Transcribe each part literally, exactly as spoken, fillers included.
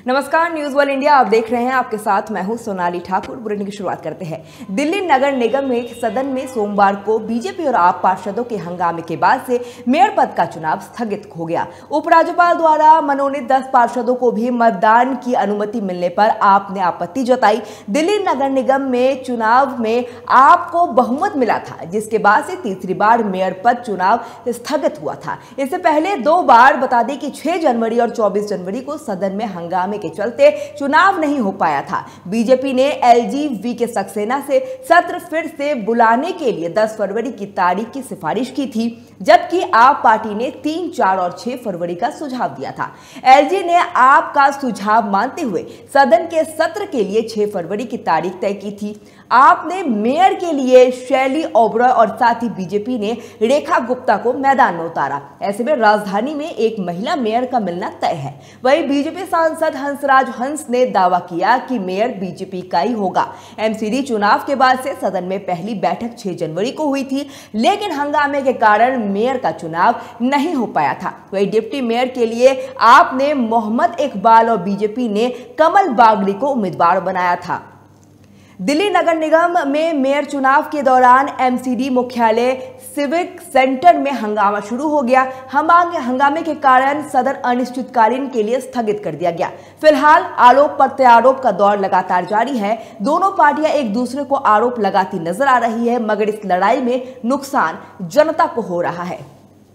नमस्कार, news world India आप देख रहे हैं। आपके साथ मैं हूं सोनाली ठाकुर। बुलेटिन की शुरुआत करते हैं। दिल्ली नगर निगम में सदन में सोमवार को बीजेपी और आप पार्षदों के हंगामे के बाद से मेयर पद का चुनाव स्थगित हो गया। उपराज्यपाल द्वारा मनोनीत दस पार्षदों को भी मतदान की अनुमति मिलने पर आपने आपत्ति जताई। दिल्ली नगर निगम में चुनाव में आपको बहुमत मिला था, जिसके बाद से तीसरी बार मेयर पद चुनाव स्थगित हुआ था। इससे पहले दो बार बता दें कि छह जनवरी और चौबीस जनवरी को सदन में हंगामे के चलते चुनाव नहीं हो पाया था। बीजेपी ने एलजी के सक्सेना से सत्र फिर से बुलाने के लिए दस फरवरी की तारीख की सिफारिश की थी, जबकि आप पार्टी ने तीन, चार और छह फरवरी का सुझाव दिया था। एलजी ने आपका सुझाव मानते हुए सदन के सत्र के लिए छह फरवरी की तारीख तय की थी। आपने मेयर के लिए शैली ओबरॉय और साथ ही बीजेपी ने रेखा गुप्ता को मैदान में उतारा। ऐसे में राजधानी में एक महिला मेयर का मिलना तय है। वहीं बीजेपी सांसद हंसराज हंस ने दावा किया कि मेयर बीजेपी का ही होगा। एमसीडी चुनाव के बाद से सदन में पहली बैठक छह जनवरी को हुई थी, लेकिन हंगामे के कारण मेयर का चुनाव नहीं हो पाया था। वहीं डिप्टी मेयर के लिए आपने मोहम्मद इकबाल और बीजेपी ने कमल बागड़ी को उम्मीदवार बनाया था। दिल्ली नगर निगम में मेयर चुनाव के दौरान एमसीडी मुख्यालय सिविक सेंटर में हंगामा शुरू हो गया। हंगामे के कारण सदन अनिश्चितकालीन के लिए स्थगित कर दिया गया। फिलहाल आरोप प्रत्यारोप का दौर लगातार जारी है। दोनों पार्टियां एक दूसरे को आरोप लगाती नजर आ रही है, मगर इस लड़ाई में नुकसान जनता को हो रहा है।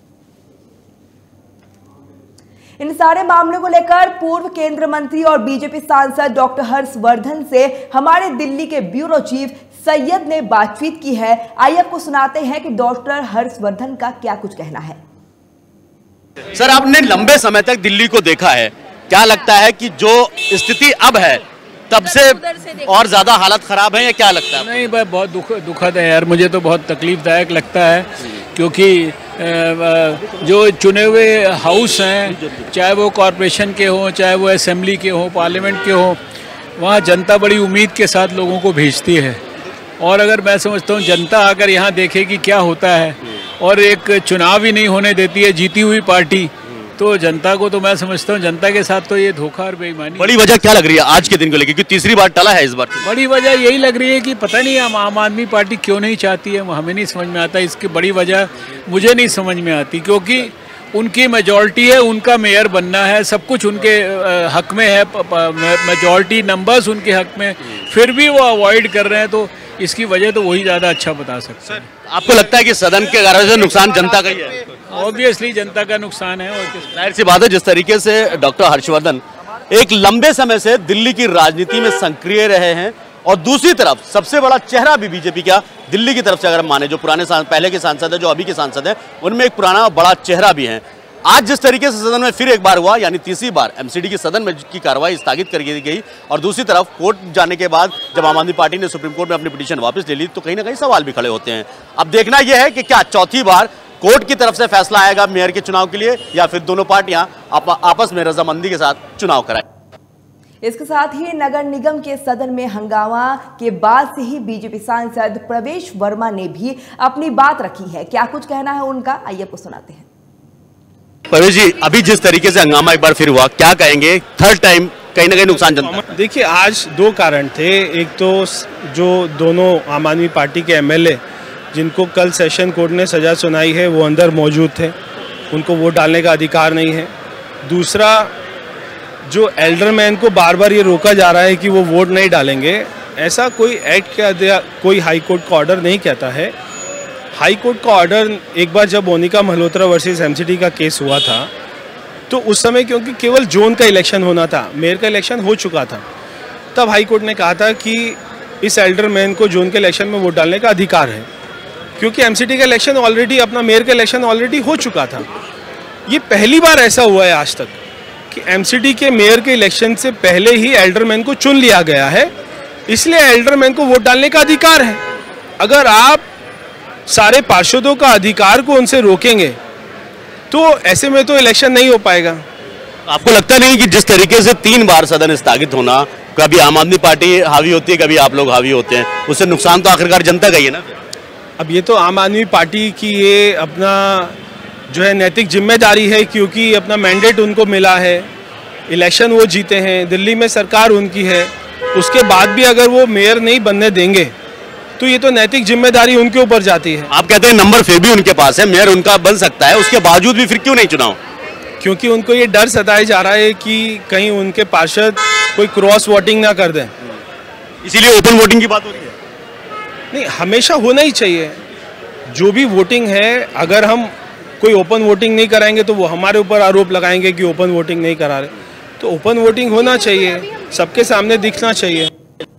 इन सारे मामलों को लेकर पूर्व केंद्रीय मंत्री और बीजेपी सांसद डॉक्टर हर्षवर्धन से हमारे दिल्ली के ब्यूरो चीफ सैयद ने बातचीत की है। आइए आपको सुनाते हैं कि डॉक्टर हर्षवर्धन का क्या कुछ कहना है। सर, आपने लंबे समय तक दिल्ली को देखा है, क्या लगता है कि जो स्थिति अब है तब से और ज्यादा हालत खराब है या क्या लगता है? नहीं भाई, बहुत दुख दुखद है यार। मुझे तो बहुत तकलीफदायक लगता है, क्योंकि जो चुने हुए हाउस हैं, चाहे वो कॉरपोरेशन के हों, चाहे वो असेंबली के हों, पार्लियामेंट के हों, वहाँ जनता बड़ी उम्मीद के साथ लोगों को भेजती है। और अगर मैं समझता हूँ जनता अगर यहाँ देखे कि क्या होता है और एक चुनाव ही नहीं होने देती है जीती हुई पार्टी, तो जनता को तो मैं समझता हूँ जनता के साथ तो ये धोखा और बेईमानी। बड़ी वजह क्या लग रही है आज के दिन को लेकर, क्योंकि तीसरी बार टला है इस बार? बड़ी वजह यही लग रही है कि पता नहीं हम आम आदमी पार्टी क्यों नहीं चाहती है, हमें नहीं समझ में आता। इसकी बड़ी वजह मुझे नहीं समझ में आती, क्योंकि उनकी मेजॉरिटी है, उनका मेयर बनना है, सब कुछ उनके हक में है, मेजॉरिटी नंबर्स उनके हक में, फिर भी वो अवॉइड कर रहे हैं। तो इसकी वजह तो वही ज़्यादा अच्छा बता सकते हैं। आपको लगता है कि सदन के कारण से नुकसान जनता का ही है? ऑब्वियसली जनता का नुकसान है। और जाहिर सी बात है, जिस तरीके से डॉक्टर हर्षवर्धन एक लंबे समय से दिल्ली की राजनीति में सक्रिय रहे हैं और दूसरी तरफ सबसे बड़ा चेहरा भी बीजेपी का दिल्ली की तरफ से अगर माने, जो पुराने पहले के सांसद है, जो अभी के सांसद है, उनमें एक पुराना बड़ा चेहरा भी है। आज जिस तरीके से सदन में फिर एक बार हुआ, यानी तीसरी बार एमसीडी की सदन में की कार्रवाई स्थगित कर दी गई और दूसरी तरफ कोर्ट जाने के बाद जब आम आदमी पार्टी ने सुप्रीम कोर्ट में अपनी पिटीशन वापस ले ली, तो कहीं ना कहीं सवाल भी खड़े होते हैं। अब देखना यह है कि क्या चौथी बार कोर्ट की तरफ से फैसला आएगा मेयर के चुनाव के लिए, या फिर दोनों पार्टियां आप, आपस में रजामंदी के साथ चुनाव कराएं। इसके साथ ही नगर निगम के सदन में हंगामा के बाद से ही बीजेपी सांसद प्रवेश वर्मा ने भी अपनी बात रखी है। क्या कुछ कहना है उनका, आइए आपको सुनाते हैं। प्रवेश जी, अभी जिस तरीके से हंगामा एक बार फिर हुआ, क्या कहेंगे? थर्ड टाइम कहीं ना कहीं नुकसान जनता। देखिए, आज दो कारण थे। एक तो जो दोनों आम आदमी पार्टी के एमएलए जिनको कल सेशन कोर्ट ने सजा सुनाई है, वो अंदर मौजूद थे, उनको वोट डालने का अधिकार नहीं है। दूसरा, जो एल्डरमैन को बार बार ये रोका जा रहा है कि वो वोट नहीं डालेंगे, ऐसा कोई एक्ट का कोई हाई कोर्ट का ऑर्डर नहीं कहता है। हाई कोर्ट का ऑर्डर एक बार जब मोनिका मल्होत्रा वर्सेस एमसीडी का केस हुआ था, तो उस समय क्योंकि केवल जोन का इलेक्शन होना था, मेयर का इलेक्शन हो चुका था, तब हाई कोर्ट ने कहा था कि इस एल्डरमैन को जोन के इलेक्शन में वोट डालने का अधिकार है, क्योंकि एमसीडी का इलेक्शन ऑलरेडी, अपना मेयर का इलेक्शन ऑलरेडी हो चुका था। ये पहली बार ऐसा हुआ है आज तक कि एमसीडी के मेयर के इलेक्शन से पहले ही एल्डरमैन को चुन लिया गया है, इसलिए एल्डरमैन को वोट डालने का अधिकार है। अगर आप सारे पार्षदों का अधिकार को उनसे रोकेंगे तो ऐसे में तो इलेक्शन नहीं हो पाएगा। आपको लगता नहीं कि जिस तरीके से तीन बार सदन स्थगित होना, कभी आम आदमी पार्टी हावी होती है, कभी आप लोग हावी होते हैं, उससे नुकसान तो आखिरकार जनता का ही है ना? अब ये तो आम आदमी पार्टी की ये अपना जो है नैतिक जिम्मेदारी है, क्योंकि अपना मैंडेट उनको मिला है इलेक्शन वो जीते हैं, दिल्ली में सरकार उनकी है, उसके बाद भी अगर वो मेयर नहीं बनने देंगे तो ये तो नैतिक जिम्मेदारी उनके ऊपर जाती है। आप कहते हैं नंबर फिर भी उनके पास है, मेयर उनका बन सकता है, उसके बावजूद भी फिर क्यों नहीं चुनाव? क्योंकि उनको ये डर सताया जा रहा है कि कहीं उनके पार्षद कोई क्रॉस वोटिंग ना कर दें, इसीलिए ओपन वोटिंग की बात हो रही है। नहीं, हमेशा होना ही चाहिए जो भी वोटिंग है। अगर हम कोई ओपन वोटिंग नहीं कराएंगे तो वो हमारे ऊपर आरोप लगाएंगे कि ओपन वोटिंग नहीं करा रहे, तो ओपन वोटिंग होना चाहिए, सबके सामने दिखना चाहिए।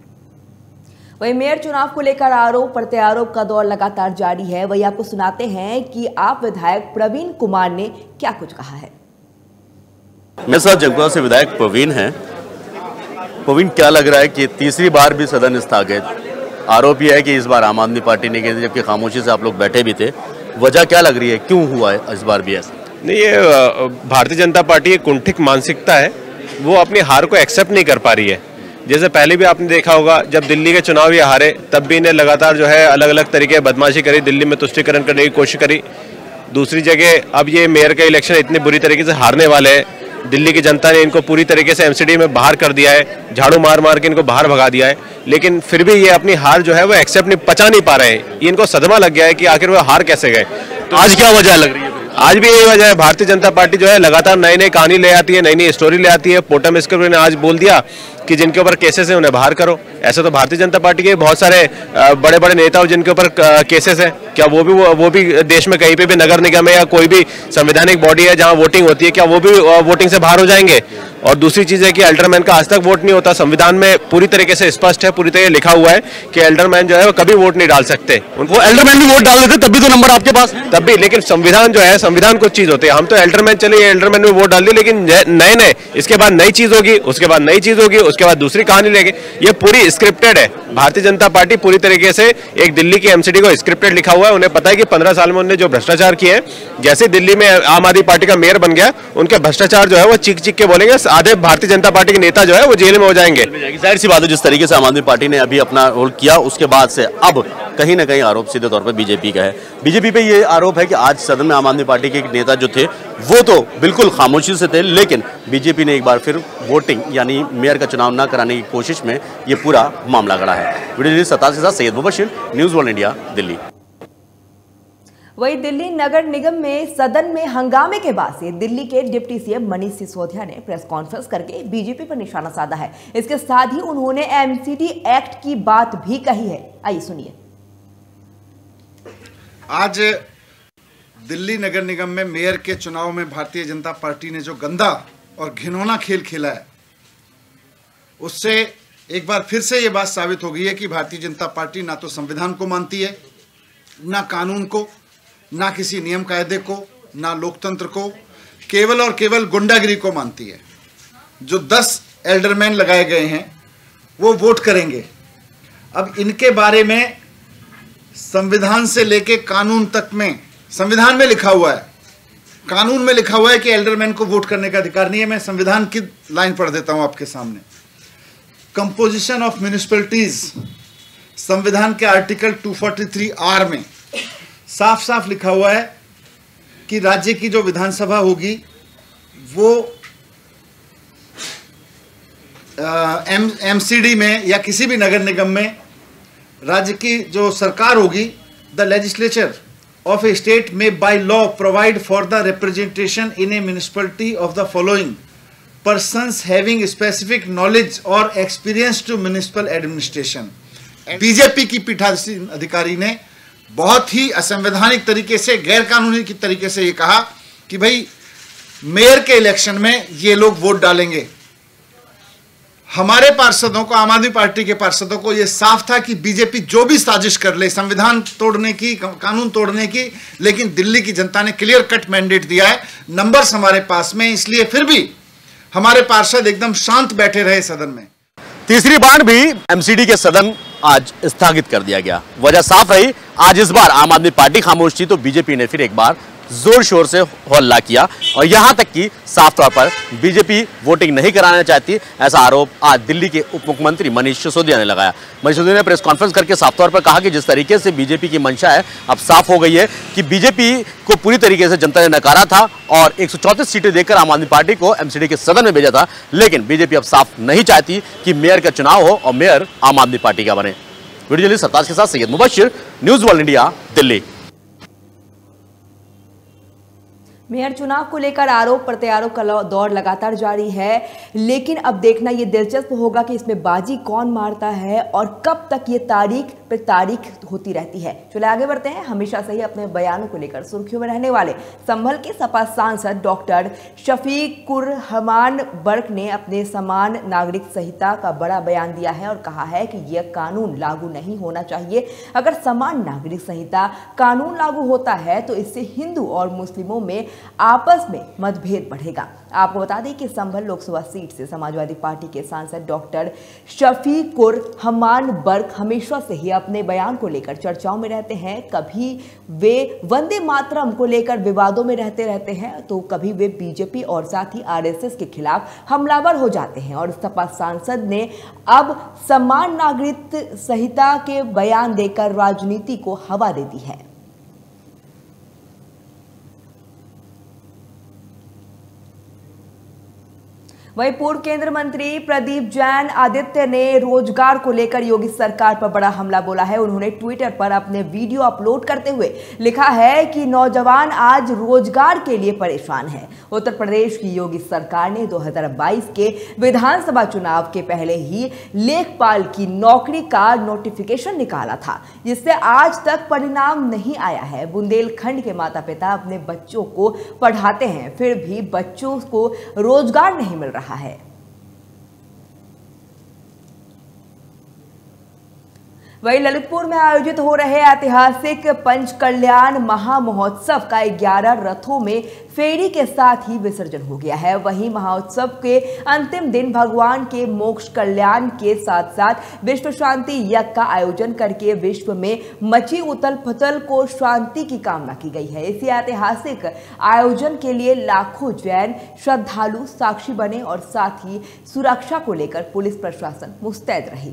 वहीं मेयर चुनाव को लेकर आरोप प्रत्यारोप का दौर लगातार जारी है। वही आपको सुनाते हैं कि आप विधायक प्रवीण कुमार ने क्या कुछ कहा है। मेरे साथ जनपद से विधायक प्रवीण हैं। प्रवीण, क्या लग रहा है कि तीसरी बार भी सदन स्थगित? आरोप यह है कि इस बार आम आदमी पार्टी ने किया, जबकि खामोशी से आप लोग बैठे भी थे। वजह क्या लग रही है, क्यों हुआ है इस बार भी ऐसा? नहीं, ये भारतीय जनता पार्टी एक कुंठित मानसिकता है, वो अपनी हार को एक्सेप्ट नहीं कर पा रही है। जैसे पहले भी आपने देखा होगा, जब दिल्ली के चुनाव ये हारे तब भी इन्हें लगातार जो है अलग अलग तरीके बदमाशी करी, दिल्ली में तुष्टीकरण करने की कोशिश करी। दूसरी जगह अब ये मेयर का इलेक्शन इतनी बुरी तरीके से हारने वाले हैं, दिल्ली की जनता ने इनको पूरी तरीके से एमसीडी में बाहर कर दिया है, झाड़ू मार मार के इनको बाहर भगा दिया है, लेकिन फिर भी ये अपनी हार जो है वो एक्सेप्ट नहीं पचा नहीं पा रहे हैं। इनको सदमा लग गया है कि आखिर वो हार कैसे गए। तो आज क्या वजह लग रही है? आज भी यही वजह है, भारतीय जनता पार्टी जो है लगातार नई नई कहानी ले आती है, नई नई स्टोरी ले आती है। पोटम स्क्रिप्ट ने आज बोल दिया कि जिनके ऊपर केसेस हैं उन्हें बाहर करो। ऐसे तो भारतीय जनता पार्टी के बहुत सारे बड़े बड़े नेता जिनके ऊपर केसेस हैं, क्या वो भी वो भी देश में कहीं पे भी नगर निगम है या कोई भी संवैधानिक बॉडी है जहां वोटिंग होती है, क्या वो भी वोटिंग से बाहर हो जाएंगे? और दूसरी चीज है कि एल्डरमैन का आज तक वोट नहीं होता। संविधान में पूरी तरीके से स्पष्ट है, पूरी तरीके लिखा हुआ है कि एल्डरमैन जो है वो कभी वोट नहीं डाल सकते। वो एल्डरमैन भी वोट डाल देते तब भी तो नंबर आपके पास है। तब भी, लेकिन संविधान जो है, संविधान कुछ चीज होती है। हम तो एल्डरमैन चले, एल्डरमैन में वोट डाल दिए, लेकिन नए नए इसके बाद नई चीज होगी, उसके बाद नई चीज होगी, उसके बाद दूसरी कहानी लेंगे। ये पूरी स्क्रिप्टेड है। भारतीय जनता पार्टी पूरी तरीके से एक दिल्ली की एमसीडी को स्क्रिप्टेड लिखा हुआ है। उन्हें पता है कि पंद्रह साल में उन्होंने जो भ्रष्टाचार किए हैं, जैसे दिल्ली में आम आदमी पार्टी का मेयर बन गया, उनके भ्रष्टाचार जो है वो चीख चीख के बोलेंगे, आधे भारतीय जनता पार्टी के नेता जो है वो जेल में हो जाएंगे। जाहिर सी बात है, जिस तरीके से आम आदमी पार्टी ने अभी अपना रोल किया, उसके बाद से अब कहीं ना कहीं आरोप सीधे तौर पर बीजेपी का है। बीजेपी पे ये आरोप है कि आज सदन में आम आदमी पार्टी के एक नेता जो थे वो तो बिल्कुल खामोशी से थे, लेकिन बीजेपी ने एक बार फिर वोटिंग यानी मेयर का चुनाव न कराने की कोशिश में ये पूरा मामला गड़ा है। वीडियो जर्नलिस्ट सताश के साथ Syed Mubashir, news world India, Delhi. वहीं दिल्ली नगर निगम में सदन में हंगामे के बाद से दिल्ली के डिप्टी सीएम मनीष सिसोदिया ने प्रेस कॉन्फ्रेंस करके बीजेपी पर निशाना साधा है। इसके साथ ही उन्होंने एमसीडी एक्ट की बात भी कही है। आइए सुनिए। आज दिल्ली नगर निगम में मेयर के चुनाव में भारतीय जनता पार्टी ने जो गंदा और घिनौना खेल खेला है, उससे एक बार फिर से ये बात साबित हो गई है कि भारतीय जनता पार्टी ना तो संविधान को मानती है, ना कानून को, ना किसी नियम कायदे को, ना लोकतंत्र को, केवल और केवल गुंडागिरी को मानती है। जो दस एल्डरमैन लगाए गए हैं वो वोट करेंगे। अब इनके बारे में संविधान से लेके कानून तक में, संविधान में लिखा हुआ है, कानून में लिखा हुआ है कि एल्डरमैन को वोट करने का अधिकार नहीं है। मैं संविधान की लाइन पढ़ देता हूं आपके सामने। कंपोजिशन ऑफ म्युनिसिपैलिटीज, संविधान के आर्टिकल दो सौ तैंतालीस आर में साफ साफ लिखा हुआ है कि राज्य की जो विधानसभा होगी वो एम एमसीडी में या किसी भी नगर निगम में राज्य की जो सरकार होगी, the legislature of a state में by law provide for the representation in a municipality of the following persons having specific knowledge or experience to municipal administration। BJP की पीठासीन अधिकारी ने बहुत ही असंवैधानिक तरीके से, गैर कानूनी की तरीके से ये कहा कि भाई मेयर के इलेक्शन में ये लोग वोट डालेंगे। हमारे पार्षदों को, आम आदमी पार्टी के पार्षदों को ये साफ था कि बीजेपी जो भी साजिश कर ले, संविधान तोड़ने की, कानून तोड़ने की, लेकिन दिल्ली की जनता ने क्लियर कट मैंडेट दिया है, नंबर्स हमारे पास में, इसलिए फिर भी हमारे पार्षद एकदम शांत बैठे रहे सदन में। तीसरी बार भी एमसीडी के सदन आज स्थगित कर दिया गया। वजह साफ रही, आज इस बार आम आदमी पार्टी खामोश थी तो बीजेपी ने फिर एक बार जोर शोर से हल्ला किया और यहां तक कि साफ तौर पर बीजेपी वोटिंग नहीं कराना चाहती, ऐसा आरोप आज दिल्ली के उप मुख्यमंत्री मनीष सिसोदिया ने लगाया। मनीष सिसोदिया ने प्रेस कॉन्फ्रेंस करके साफ तौर पर कहा कि जिस तरीके से बीजेपी की मंशा है अब साफ हो गई है कि बीजेपी को पूरी तरीके से जनता ने नकारा था और एक सौ चौंतीस सीटें देकर आम आदमी पार्टी को एमसीडी के सदन में भेजा था, लेकिन बीजेपी अब साफ नहीं चाहती कि मेयर का चुनाव हो और मेयर आम आदमी पार्टी का बने। वीडियो जर्नलिस्ट सरताज के साथ Syed Mubashir, news world India, Delhi. Mayor चुनाव को लेकर आरोप प्रत्यारोप का दौर लगातार जारी है, लेकिन अब देखना यह दिलचस्प होगा कि इसमें बाजी कौन मारता है और कब तक ये तारीख पे तारीख होती रहती है। चले आगे बढ़ते हैं। हमेशा से ही अपने बयानों को लेकर सुर्खियों में रहने वाले संभल के सपा सांसद डॉक्टर शफीकुर रहमान बर्क ने अपने समान नागरिक संहिता का बड़ा बयान दिया है और कहा है कि यह कानून लागू नहीं होना चाहिए। अगर समान नागरिक संहिता कानून लागू होता है तो इससे हिंदू और मुस्लिमों में आपस में मतभेद बढ़ेगा। आपको बता दें कि संभल लोकसभा सीट से समाजवादी पार्टी के सांसद डॉक्टर शफीकुर रहमान बर्क हमेशा से ही अपने बयान को लेकर चर्चाओं में रहते हैं। कभी वे वंदे मातरम को लेकर विवादों में रहते रहते हैं तो कभी वे बीजेपी और साथ ही आरएसएस के खिलाफ हमलावर हो जाते हैं और सपा सांसद ने अब समान नागरिक संहिता के बयान देकर राजनीति को हवा दे दी है। वहीं पूर्व केंद्रीय मंत्री प्रदीप जैन आदित्य ने रोजगार को लेकर योगी सरकार पर बड़ा हमला बोला है। उन्होंने ट्विटर पर अपने वीडियो अपलोड करते हुए लिखा है कि नौजवान आज रोजगार के लिए परेशान है। उत्तर प्रदेश की योगी सरकार ने दो हज़ार बाईस के विधानसभा चुनाव के पहले ही लेखपाल की नौकरी का नोटिफिकेशन निकाला था, जिससे आज तक परिणाम नहीं आया है। बुंदेलखंड के माता पिता अपने बच्चों को पढ़ाते हैं, फिर भी बच्चों को रोजगार नहीं मिल रहा है। वहीं ललितपुर में आयोजित हो रहे ऐतिहासिक पंचकल्याण महामहोत्सव का ग्यारह रथों में फेरी के साथ ही विसर्जन हो गया है। वहीं महोत्सव के अंतिम दिन भगवान के मोक्ष कल्याण के साथ साथ विश्व शांति यज्ञ का आयोजन करके विश्व में मची उथल पुथल को शांति की कामना की गई है। इसी ऐतिहासिक आयोजन के लिए लाखों जैन श्रद्धालु साक्षी बने और साथ ही सुरक्षा को लेकर पुलिस प्रशासन मुस्तैद रही।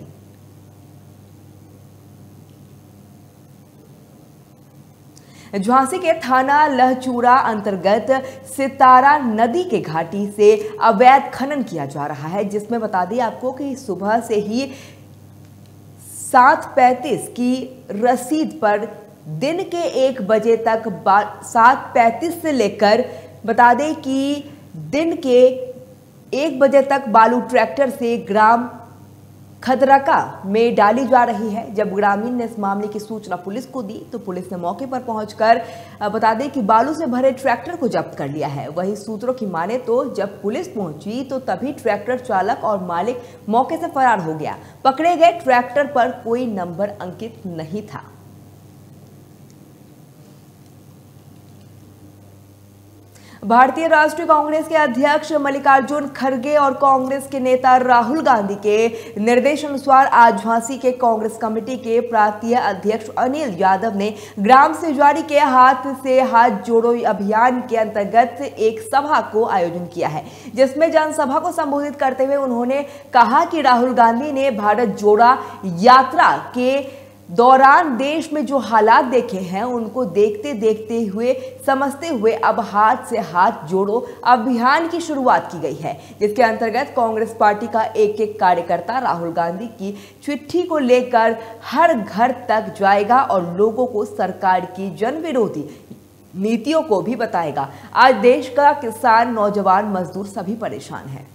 झांसी के थाना लहचूरा अंतर्गत सितारा नदी के घाटी से अवैध खनन किया जा रहा है, जिसमें बता दें आपको कि सुबह से ही सात पैंतीस की रसीद पर दिन के एक बजे तक सात पैंतीस से लेकर बता दें कि दिन के एक बजे तक बालू ट्रैक्टर से ग्राम खदरका में डाली जा रही है। जब ग्रामीण ने इस मामले की सूचना पुलिस को दी तो पुलिस ने मौके पर पहुंचकर बता दें कि बालू से भरे ट्रैक्टर को जब्त कर लिया है। वहीं सूत्रों की माने तो जब पुलिस पहुंची तो तभी ट्रैक्टर चालक और मालिक मौके से फरार हो गया। पकड़े गए ट्रैक्टर पर कोई नंबर अंकित नहीं था। भारतीय राष्ट्रीय कांग्रेस के अध्यक्ष मल्लिकार्जुन खड़गे और कांग्रेस के नेता राहुल गांधी के निर्देशानुसार आज झांसी के कांग्रेस कमेटी के प्रांतीय अध्यक्ष अनिल यादव ने ग्राम से जारी के हाथ से हाथ जोड़ो अभियान के अंतर्गत एक सभा को आयोजन किया है, जिसमें जनसभा को संबोधित करते हुए उन्होंने कहा कि राहुल गांधी ने भारत जोड़ा यात्रा के दौरान देश में जो हालात देखे हैं उनको देखते देखते हुए समझते हुए अब हाथ से हाथ जोड़ो अभियान की शुरुआत की गई है, जिसके अंतर्गत कांग्रेस पार्टी का एक एक कार्यकर्ता राहुल गांधी की चिट्ठी को लेकर हर घर तक जाएगा और लोगों को सरकार की जन विरोधी नीतियों को भी बताएगा। आज देश का किसान, नौजवान, मजदूर सभी परेशान हैं।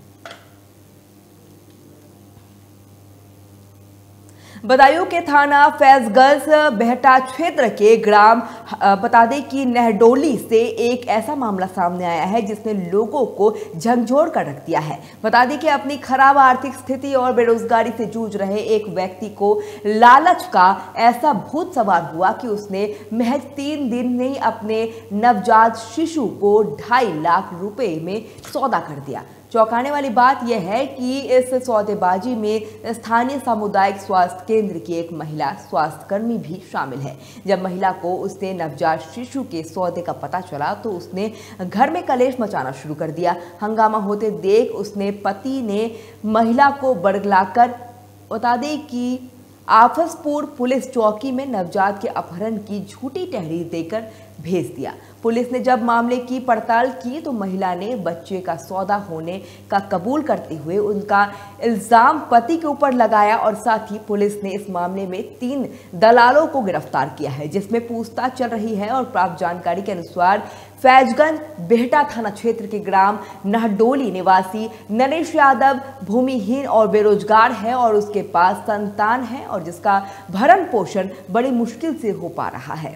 बदायूं के थाना फैजगंज बेहटा क्षेत्र के ग्राम बता दें कि नहडोली से एक ऐसा मामला सामने आया है जिसने लोगों को झकझोर कर रख दिया है। बता दें कि अपनी खराब आर्थिक स्थिति और बेरोजगारी से जूझ रहे एक व्यक्ति को लालच का ऐसा भूत सवार हुआ कि उसने महज तीन दिन में अपने नवजात शिशु को ढाई लाख रुपए में सौदा कर दिया। चौंकाने वाली बात यह है कि इस सौदेबाजी में स्थानीय सामुदायिक स्वास्थ्य केंद्र की एक महिला स्वास्थ्यकर्मी भी शामिल है। जब महिला को उसने नवजात शिशु के सौदे का पता चला तो उसने घर में कलेश मचाना शुरू कर दिया। हंगामा होते देख उसने पति ने महिला को बरगलाकर बता दें कि आफसपुर पुलिस चौकी में नवजात के अपहरण की झूठी तहरीर देकर भेज दिया। पुलिस ने जब मामले की पड़ताल की तो महिला ने बच्चे का सौदा होने का कबूल करते हुए उनका इल्जाम पति के ऊपर लगाया और साथ ही पुलिस ने इस मामले में तीन दलालों को गिरफ्तार किया है, जिसमें पूछताछ चल रही है। और प्राप्त जानकारी के अनुसार फैजगंज बेहटा थाना क्षेत्र के ग्राम नहडोली निवासी नरेश यादव भूमिहीन और बेरोजगार है और उसके पास संतान है और जिसका भरण पोषण बड़ी मुश्किल से हो पा रहा है।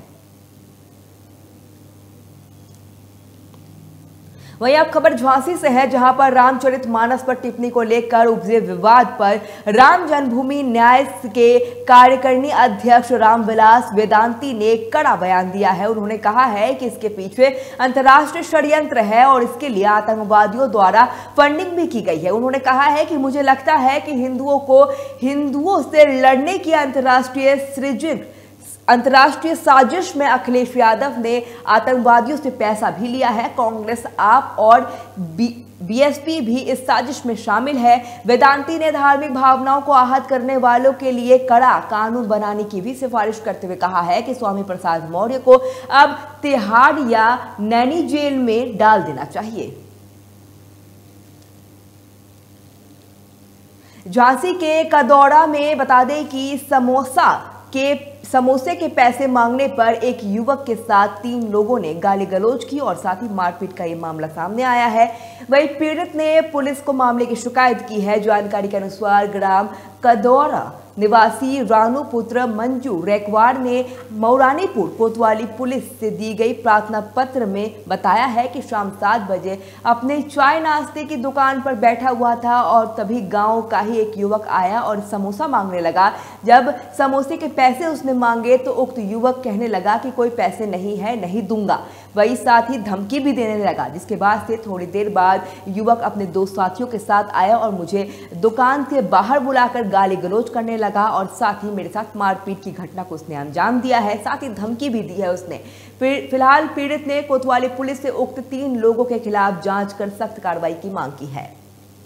वहीं अब खबर झांसी से है, जहां पर रामचरितमानस पर टिप्पणी को लेकर उपजे विवाद पर राम जन्मभूमि न्याय के कार्यकारिणी अध्यक्ष रामविलास वेदांती ने कड़ा बयान दिया है। उन्होंने कहा है कि इसके पीछे अंतर्राष्ट्रीय षड्यंत्र है और इसके लिए आतंकवादियों द्वारा फंडिंग भी की गई है। उन्होंने कहा है कि मुझे लगता है कि हिंदुओं को हिंदुओं से लड़ने की अंतर्राष्ट्रीय सृजित अंतर्राष्ट्रीय साजिश में अखिलेश यादव ने आतंकवादियों से पैसा भी लिया है। कांग्रेस, आप और बीएसपी भी इस साजिश में शामिल है। वेदांती ने धार्मिक भावनाओं को आहत करने वालों के लिए कड़ा कानून बनाने की भी सिफारिश करते हुए कहा है कि स्वामी प्रसाद मौर्य को अब तिहाड़ या नैनी जेल में डाल देना चाहिए। झांसी के कदौड़ा में बता दें कि समोसा के समोसे के पैसे मांगने पर एक युवक के साथ तीन लोगों ने गाली गलौज की और साथ ही मारपीट का ये मामला सामने आया है। वहीं पीड़ित ने पुलिस को मामले की शिकायत की है। जानकारी के अनुसार ग्राम कदौरा निवासी रानू पुत्र मंजू रैकवाड़ ने मौरानीपुर कोतवाली पुलिस से दी गई प्रार्थना पत्र में बताया है कि शाम सात बजे अपने चाय नाश्ते की दुकान पर बैठा हुआ था और तभी गांव का ही एक युवक आया और समोसा मांगने लगा। जब समोसे के पैसे उसने मांगे तो उक्त युवक कहने लगा कि कोई पैसे नहीं है, नहीं दूंगा। वही साथ ही धमकी भी देने लगा, जिसके बाद से थोड़ी देर बाद युवक अपने दो साथियों के साथ आया और मुझे दुकान के बाहर बुलाकर गाली गलौज करने लगा और साथ ही मेरे साथ मारपीट की घटना को उसने अंजाम दिया है। साथ ही धमकी भी दी है उसने। फिलहाल पीड़ित ने कोतवाली पुलिस से उक्त तीन लोगों के खिलाफ जांच कर सख्त कार्रवाई की मांग की है।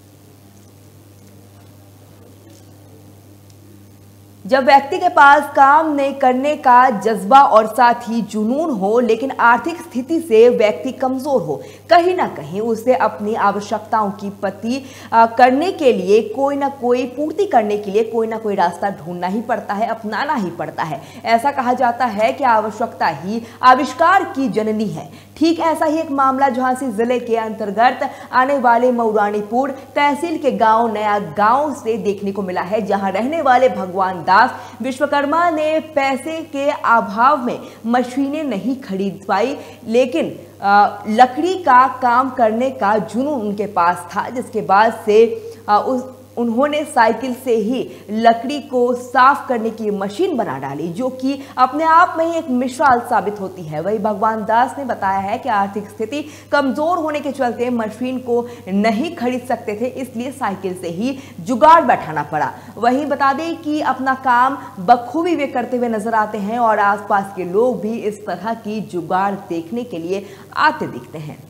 जब व्यक्ति के पास काम नहीं करने का जज्बा और साथ ही जुनून हो लेकिन आर्थिक स्थिति से व्यक्ति कमजोर हो, कहीं ना कहीं उसे अपनी आवश्यकताओं की पूर्ति करने के लिए कोई ना कोई पूर्ति करने के लिए कोई ना कोई रास्ता ढूंढना ही पड़ता है, अपनाना ही पड़ता है। ऐसा कहा जाता है कि आवश्यकता ही आविष्कार की जननी है। ठीक ऐसा ही एक मामला झांसी जिले के अंतर्गत आने वाले मौरानीपुर तहसील के गांव नया गांव से देखने को मिला है, जहां रहने वाले भगवान दास विश्वकर्मा ने पैसे के अभाव में मशीनें नहीं खरीद पाई, लेकिन आ, लकड़ी का काम करने का जुनून उनके पास था, जिसके बाद से आ, उस उन्होंने साइकिल से ही लकड़ी को साफ करने की मशीन बना डाली, जो कि अपने आप में ही एक मिसाल साबित होती है। वही भगवान दास ने बताया है कि आर्थिक स्थिति कमजोर होने के चलते मशीन को नहीं खरीद सकते थे, इसलिए साइकिल से ही जुगाड़ बैठाना पड़ा। वहीं बता दें कि अपना काम बखूबी वे करते हुए नजर आते हैं और आसपास के लोग भी इस तरह की जुगाड़ देखने के लिए आते दिखते हैं।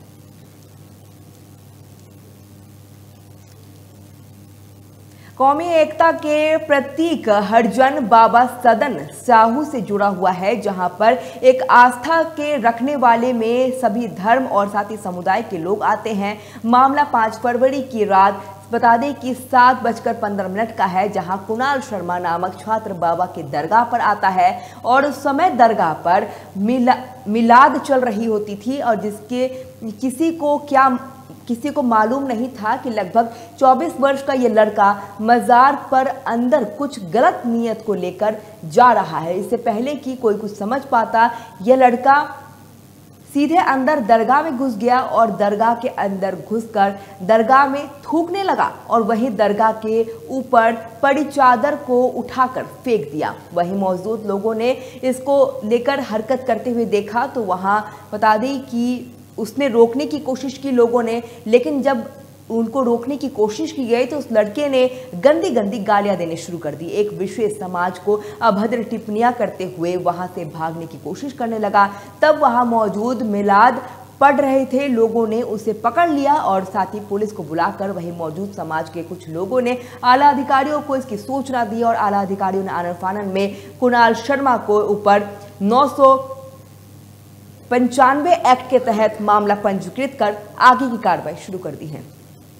कौमी एकता के प्रतीक हरजन बाबा सदन साहू से जुड़ा हुआ है, जहां पर एक आस्था के रखने वाले में सभी धर्म और साथ ही समुदाय के लोग आते हैं। मामला पाँच फरवरी की रात बता दें कि सात बजकर पंद्रह मिनट का है, जहां कुणाल शर्मा नामक छात्र बाबा के दरगाह पर आता है और उस समय दरगाह पर मिला मिलाद चल रही होती थी और जिसके किसी को क्या किसी को मालूम नहीं था कि लगभग चौबीस वर्ष का ये लड़का मज़ार पर अंदर कुछ गलत नीयत को लेकर जा रहा है। इससे पहले कि कोई कुछ समझ पाता, यह लड़का सीधे अंदर दरगाह में घुस गया और दरगाह के अंदर घुसकर दरगाह में थूकने लगा और वहीं दरगाह के ऊपर पड़ी चादर को उठाकर फेंक दिया। वहीं मौजूद लोगों ने इसको लेकर हरकत करते हुए देखा तो वहां बता दें कि उसने रोकने की कोशिश की लोगों ने, लेकिन जब उनको रोकने की कोशिश की गई तो उस लड़के ने गंदी गंदी गालियां देने शुरू कर दी। एक विशेष समाज को अभद्र टिप्पणियां करते हुए वहां से भागने की कोशिश करने लगा। तब वहां मौजूद मिलाद पढ़ रहे थे लोगों ने उसे पकड़ लिया और साथ ही पुलिस को बुलाकर वहीं मौजूद समाज के कुछ लोगों ने आला अधिकारियों को इसकी सूचना दी और आला अधिकारियों ने आनन फानन में कुणाल शर्मा को ऊपर नौ सौ पंचानवे एक्ट के तहत मामला पंजीकृत कर आगे की कार्रवाई शुरू कर दी है।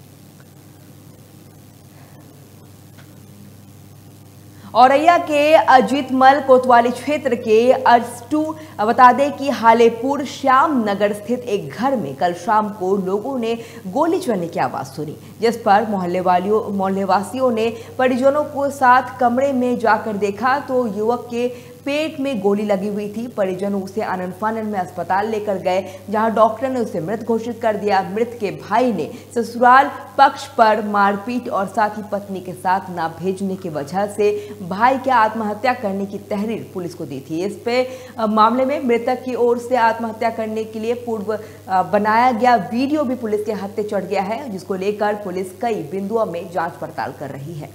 औरैया के अजीतमल कोतवाली क्षेत्र के अरस्टू बता दें कि हालेपुर श्याम नगर स्थित एक घर में कल शाम को लोगों ने गोली चलने की आवाज सुनी, जिस पर मोहल्ले वालियों मोहल्ले वासियों ने परिजनों को साथ कमरे में जाकर देखा तो युवक के पेट में गोली लगी हुई थी। परिजन उसे आनन फानन में अस्पताल लेकर गए, जहां डॉक्टर ने उसे मृत घोषित कर दिया। मृत के भाई ने ससुराल पक्ष पर मारपीट और साथ ही पत्नी के साथ ना भेजने की वजह से भाई के आत्महत्या करने की तहरीर पुलिस को दी थी। इस पे मामले में मृतक की ओर से आत्महत्या करने के लिए पूर्व बनाया गया वीडियो भी पुलिस के हत्थे चढ़ गया है, जिसको लेकर पुलिस कई बिंदुओं में जांच पड़ताल कर रही है।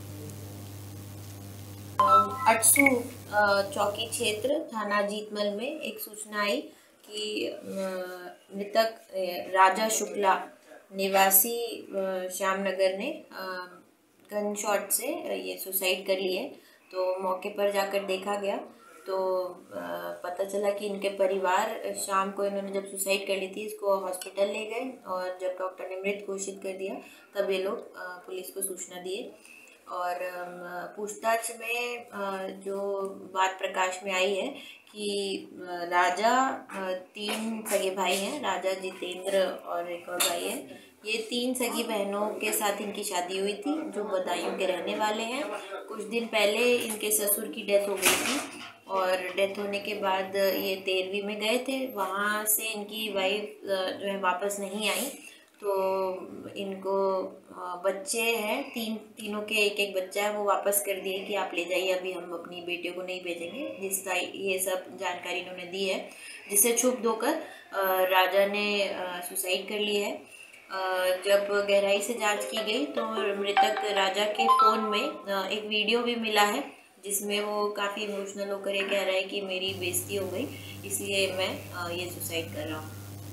अटसू चौकी क्षेत्र थाना जीतमल में एक सूचना आई कि मृतक राजा शुक्ला निवासी श्यामनगर ने गन शॉट से ये सुसाइड कर ली है। तो मौके पर जाकर देखा गया तो पता चला कि इनके परिवार शाम को इन्होंने जब सुसाइड कर ली थी इसको हॉस्पिटल ले गए और जब डॉक्टर ने मृत घोषित कर दिया तब ये लोग पुलिस को सूचना दिए। और पूछताछ में जो बात प्रकाश में आई है कि राजा तीन सगे भाई हैं, राजा जितेंद्र और एक और भाई है। ये तीन सगी बहनों के साथ इनकी शादी हुई थी जो बदायूं के रहने वाले हैं। कुछ दिन पहले इनके ससुर की डेथ हो गई थी और डेथ होने के बाद ये तेरहवीं में गए थे, वहाँ से इनकी वाइफ जो है वापस नहीं आई। तो इनको बच्चे हैं, तीन तीनों के एक एक बच्चा है, वो वापस कर दिए कि आप ले जाइए, अभी हम अपनी बेटियों को नहीं भेजेंगे। जिसका ये सब जानकारी इन्होंने दी है, जिसे छुप धोकर राजा ने सुसाइड कर ली है। जब गहराई से जांच की गई तो मृतक राजा के फ़ोन में एक वीडियो भी मिला है जिसमें वो काफ़ी इमोशनल होकर ये कह रहा है कि मेरी बेइज्जती हो गई, इसलिए मैं ये सुसाइड कर रहा हूँ।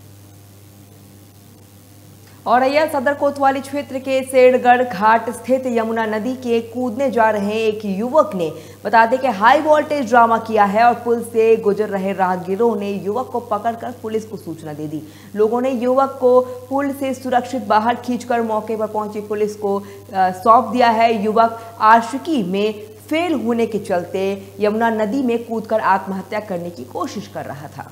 औरैया सदर कोतवाली क्षेत्र के सेठगढ़ घाट स्थित यमुना नदी के कूदने जा रहे एक युवक ने बता दें कि हाई वोल्टेज ड्रामा किया है और पुल से गुजर रहे राहगीरों ने युवक को पकड़कर पुलिस को सूचना दे दी। लोगों ने युवक को पुल से सुरक्षित बाहर खींचकर मौके पर पहुंची पुलिस को सौंप दिया है। युवक आशिकी में फेल होने के चलते यमुना नदी में कूदकर आत्महत्या करने की कोशिश कर रहा था।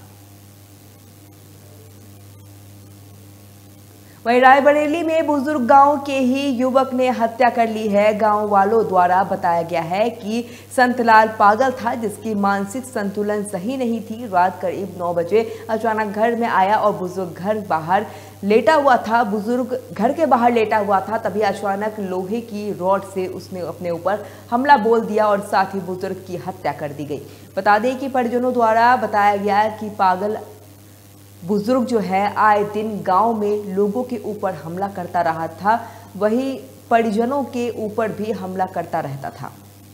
वहीं रायबरेली में बुजुर्ग गांव के ही युवक ने हत्या कर ली है। गांव वालों द्वारा बताया गया है कि संतलाल पागल था जिसकी मानसिक संतुलन सही नहीं थी। रात करीब नौ बजे अचानक घर में आया और बुजुर्ग घर बाहर लेटा हुआ था बुजुर्ग घर के बाहर लेटा हुआ था तभी अचानक लोहे की रॉड से उसने अपने ऊपर हमला बोल दिया और साथ ही बुजुर्ग की हत्या कर दी गई। बता दें कि परिजनों द्वारा बताया गया कि पागल बुजुर्ग जो है आए दिन गांव में लोगों के ऊपर हमला करता रहा था, वही परिजनों के ऊपर भी हमला करता रहता था।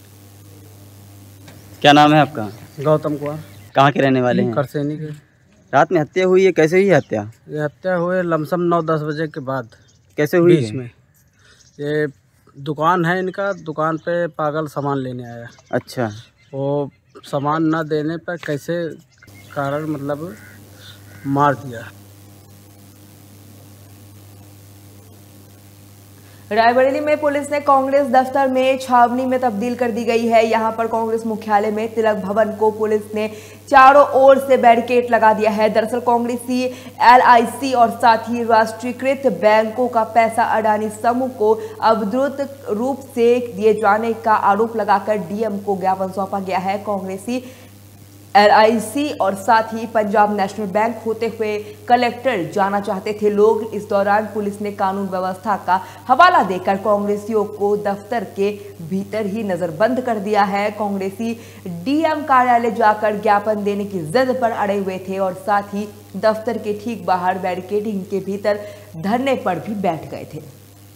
क्या नाम है आपका? गौतम कुमार। कहाँ के रहने वाले हैं? करसेनी के। रात में हत्या हुई है, कैसे हुई हत्या? ये हत्या हुए लमसम नौ दस बजे के बाद। कैसे हुई बीच में ये दुकान है इनका, दुकान पे पागल सामान लेने आया। अच्छा। वो सामान ना देने पर कैसे कारण मतलब मार दिया। रायबरेली में पुलिस ने कांग्रेस दफ्तर में छावनी में तब्दील कर दी गई है। यहां पर कांग्रेस मुख्यालय में तिलक भवन को पुलिस ने चारों ओर से बैरिकेड लगा दिया है। दरअसल कांग्रेसी एल आई सी और साथ ही राष्ट्रीयकृत बैंकों का पैसा अडानी समूह को अवैध रूप से दिए जाने का आरोप लगाकर डी एम को ज्ञापन सौंपा गया है। कांग्रेसी एल आई सी और साथ ही पंजाब नेशनल बैंक होते हुए कलेक्टर जाना चाहते थे लोग। इस दौरान पुलिस ने कानून व्यवस्था का हवाला देकर कांग्रेसियों को दफ्तर के भीतर ही नजरबंद कर दिया है। कांग्रेसी डी एम कार्यालय जाकर ज्ञापन देने की जिद पर अड़े हुए थे और साथ ही दफ्तर के ठीक बाहर बैरिकेडिंग के भीतर धरने पर भी बैठ गए थे।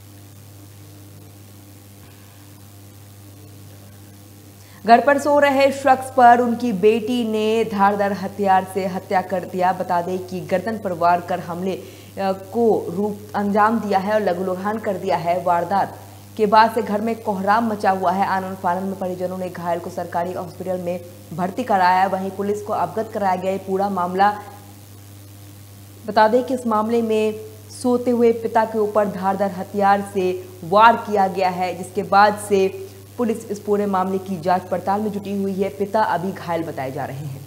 घर पर सो रहे शख्स पर उनकी बेटी ने धारदार हथियार से हत्या कर दिया। बता दें कि गर्दन पर वार कर हमले को रूप अंजाम दिया है और लहूलुहान कर दिया है। वारदात के बाद से घर में कोहराम मचा हुआ है। आनन फानन में परिजनों ने घायल को सरकारी हॉस्पिटल में भर्ती कराया। वहीं पुलिस को अवगत कराया गया पूरा मामला। बता दें कि इस मामले में सोते हुए पिता के ऊपर धारदार हथियार से वार किया गया है, जिसके बाद से पुलिस इस पूरे मामले की जांच पड़ताल में जुटी हुई है। पिता अभी घायल बताए जा रहे हैं।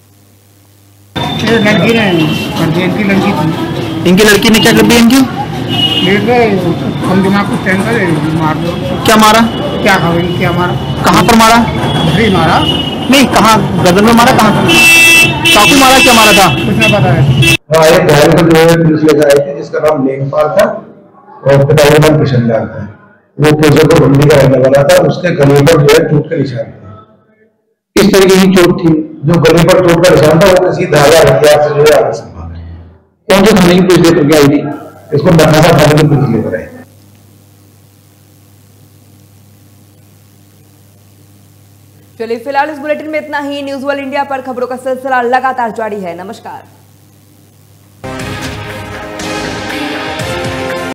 ये लड़की ने इनकी लड़की थी। इनकी लड़की ने क्या कर दिया? इनकी हम दिमाग को टेंशन मार दो। क्या मारा? क्या खबर क्या मारा? कहाँ पर मारा? नहीं मारा। नहीं, कहाँ? गर्दन में मारा? कहाँ? चाकू मारा? क्या मारा था? कुछ नहीं पता है। एक घायल को जो है पुलिस लेकर आई थी, जिसका नाम लेखपाल था और पिता का नाम किशनलाल था। वो केसर को बंदी का रहने वाला था। उसके गले पर जो है चोट के निशान थे। इस तरीके की चोट थी। जो गले पर चोट का निशान था वो किसी धारदार हथियार से जो है आगे संभाल कौन से थाने की पुलिस लेकर के आई थी? इसको नरनासा थाने की पुलिस लेकर आई। चलिए फिलहाल इस बुलेटिन में इतना ही। न्यूज वर्ल्ड इंडिया पर खबरों का सिलसिला लगातार जारी है। नमस्कार।